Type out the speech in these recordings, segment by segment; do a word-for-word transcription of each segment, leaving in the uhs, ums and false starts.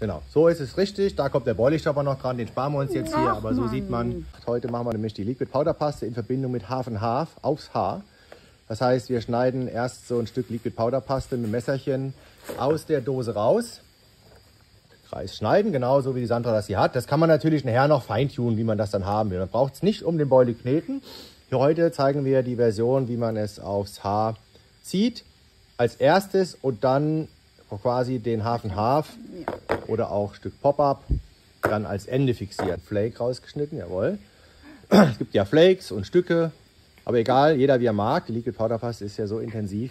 Genau, so ist es richtig. Da kommt der Boilie-Stopper noch dran, den sparen wir uns jetzt hier. Ach, aber so Mann. sieht man, heute machen wir nämlich die Liquid Powder Paste in Verbindung mit Half and Half aufs Haar. Das heißt, wir schneiden erst so ein Stück Liquid Powder Paste mit dem Messerchen aus der Dose raus. Kreis schneiden, genauso wie die Sandra das hier hat. Das kann man natürlich nachher noch feintunen, wie man das dann haben will. Man braucht es nicht um den Boilie kneten. Hier heute zeigen wir die Version, wie man es aufs Haar zieht. Als erstes und dann quasi den Half and Half oder auch Stück Pop-Up dann als Ende fixieren. Flake rausgeschnitten, jawohl. Es gibt ja Flakes und Stücke, aber egal, jeder wie er mag. Die Liquid Powder Paste ist ja so intensiv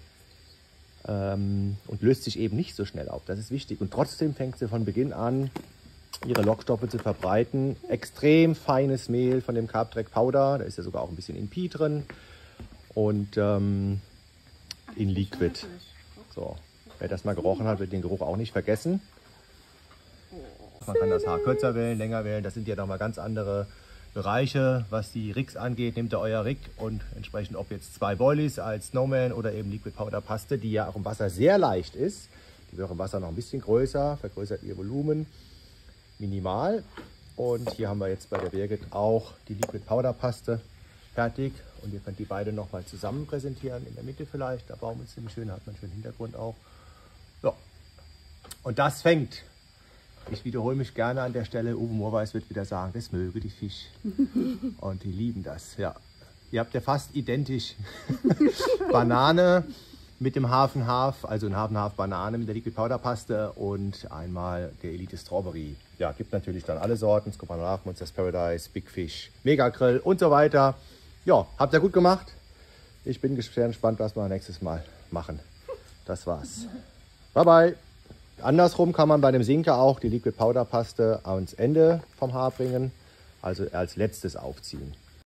ähm, und löst sich eben nicht so schnell auf. Das ist wichtig. Und trotzdem fängt sie von Beginn an, ihre Lockstoffe zu verbreiten. Extrem feines Mehl von dem Carb-Track Powder. Da ist ja sogar auch ein bisschen in Pea drin. Und ähm, in Liquid. So. Wer das mal gerochen hat, wird den Geruch auch nicht vergessen. Man kann das Haar kürzer wählen, länger wählen. Das sind ja nochmal ganz andere Bereiche, was die Rigs angeht. Nehmt ihr euer Rig und entsprechend, ob jetzt zwei Boilies als Snowman oder eben Liquid Powder Paste, die ja auch im Wasser sehr leicht ist. Die wird auch im Wasser noch ein bisschen größer, vergrößert ihr Volumen minimal. Und hier haben wir jetzt bei der Birgit auch die Liquid Powder Paste fertig. Und ihr könnt die beide nochmal zusammen präsentieren, in der Mitte vielleicht. Der Baum ist ziemlich schön, hat man schönen Hintergrund auch. So. Und das fängt. Ich wiederhole mich gerne an der Stelle. Uwe Morweis wird wieder sagen, das möge die Fisch. Und die lieben das. Ja. Ihr habt ja fast identisch Banane mit dem Half and Half, also ein Half and Half Banane mit der Liquid Powder Paste und einmal der Elite Strawberry. Ja, gibt natürlich dann alle Sorten, Scopanolach, Monsters Paradise, Big Fish, Mega Grill und so weiter. Ja, habt ihr gut gemacht. Ich bin sehr gespannt, was wir nächstes Mal machen. Das war's. Bye bye. Andersrum kann man bei dem Sinker auch die Liquid Powder Paste ans Ende vom Haar bringen, also als letztes aufziehen.